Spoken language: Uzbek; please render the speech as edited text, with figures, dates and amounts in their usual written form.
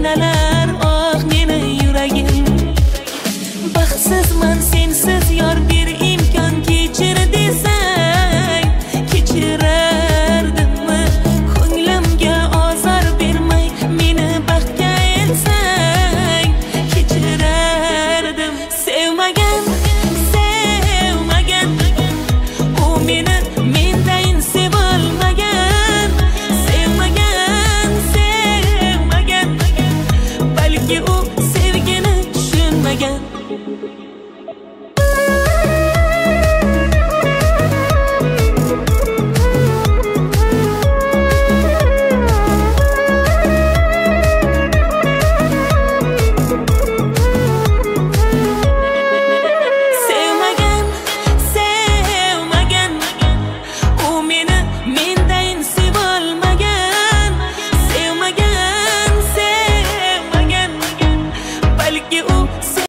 qiynalar oh meni yuragim. Baxtsizman sensiz yor, bir imkon kechir desang kechirardimmi? Ko'nglimga ozor bermay meni baxtga elsang kechirardim. Sevmagan u meni mendayin sevilmagan. Sevmagan balki u sevgini tushunmagan.